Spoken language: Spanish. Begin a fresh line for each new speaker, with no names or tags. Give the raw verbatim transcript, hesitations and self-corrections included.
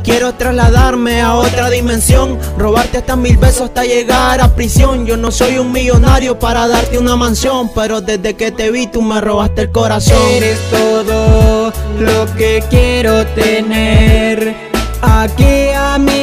Quiero trasladarme a otra dimensión, robarte hasta mil besos hasta llegar a prisión. Yo no soy un millonario para darte una mansión, pero desde que te vi tú me robaste el corazón.
Eres todo lo que quiero tener aquí a mi